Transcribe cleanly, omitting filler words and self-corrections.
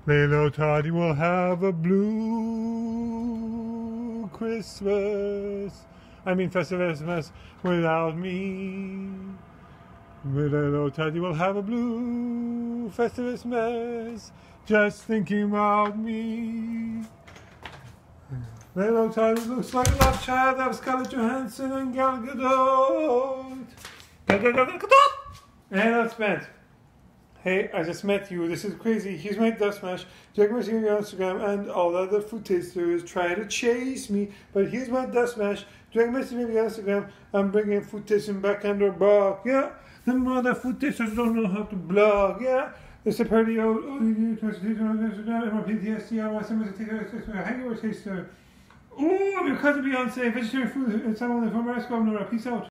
Little Toddy will have a blue Christmas. I mean festive Christmas without me. Little Toddy will have a blue festive Christmas just thinking about me. Little Toddy looks like a love child of Scarlett Johansson and Gal Gadot. And that's meant. Hey, I just met you. This is crazy. Here's my dust mash. Check my Instagram, and all the other food tasters trying to chase me. But here's my dust mash. Check my Instagram. I'm bringing food tasting back under blog. Yeah, the other food tasters don't know how to blog. Yeah, it's a party out. PTSD. I want someone to take a hangover taster. Oh, because of Beyonce, vegetarian food. It's not only from Peace out.